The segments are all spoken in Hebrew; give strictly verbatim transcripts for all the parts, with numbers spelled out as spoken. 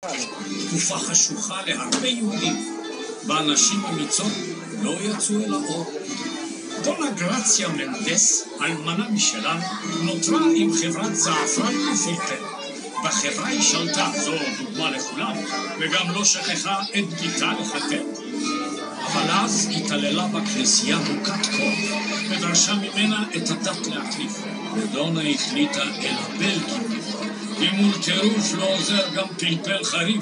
תקופה חשוכה להרבה יהודים, באנשים אמיצות לא יצאו אל האור. דונה גרציה מנדס, אלמנה משלנו, נותרה עם חברת זעפרן ופלפל. בחברה היא שלטה, זו דוגמה לכולם, וגם לא שכחה את ביתה לחתן. אבל אז התעללה בכנסייה מוכת כוח, ודרשה ממנה את הדת להחליף. ודונה החליטה אל הבלגים, כי מול טירוף לא עוזר גם פלפל חריף.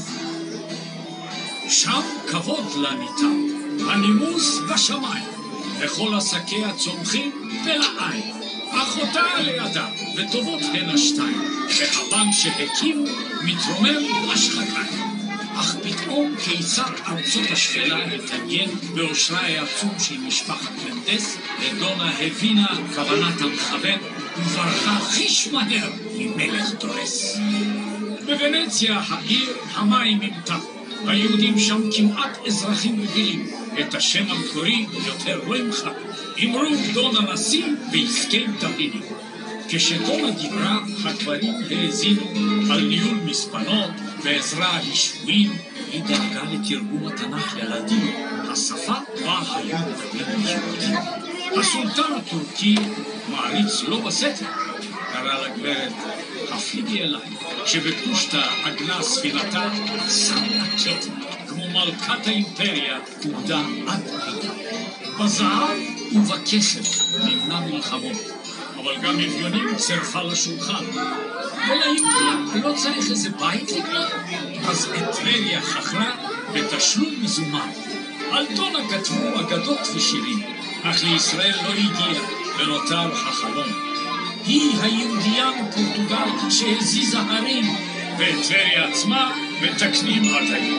שם כבוד לה ניתן, הנימוס בשמיים, וכל עסקי הצומחים בלעין. אחותה לידה, וטובות הן השתיים, והבן שהקים מתרומם השחקיים. אך פתאום קיסר ארצות השפלה התעניין באושרה העצום של משפחת מנדס, ודונה הבינה כוונת המכוון וברחה חיש מהר ממלך דורס. בוונציה העיר המים ימתה, היהודים שם כמעט אזרחים רגילים, את השם המקורי יותר לא ימחק. אמרו דונה נשיא והסכם תביני. כשדונה דיברה, הגברים האזינו על ניהול מספנות ועזרה לשבויים. היא דאגה לתרגום התנ"ך ללדינו, השפה בה היו מדברים יהודים. הסולטן הטורקי, מעריץ לא בסתר, קרא לגברת, הפליגי אליי, שבקושטא עגלה ספינתה, שמה קטע, כמו מלכת האימפריה, עובדה עד מידה. בזהב ובכסף נמנע מלחמות, אבל גם אביונים צרפה לשולחן. וליהודים לא צריך איזה בית לקנות, אז את טבריה חכרה בתשלום מזומן. על דונה כתבו אגדות ושירים, אך לישראל לא הגיע ונותר החלום. היא היהודייה מפורטוגל שהזיזה הרים, ואת טבריה עצמה מתקנים עד היום.